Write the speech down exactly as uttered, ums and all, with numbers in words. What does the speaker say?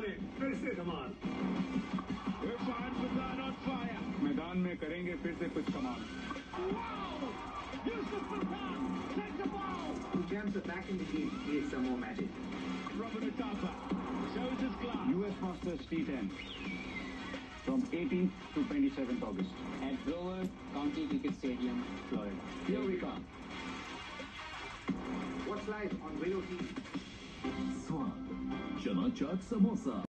ने फिर से धमाल। Irfan Pathan on fire. मैदान में करेंगे फिर से कुछ कमाल। Wow! Yusuf Pathan takes the ball. He jumps it back in the game. Here's some more magic. Robert Atapa shows his class. U S Masters T ten from eighteenth to twenty-seventh August at Broward County Cricket Stadium, Florida. Here we come. What's live on Rayo T V? Swap. Chana Chaat Samosa.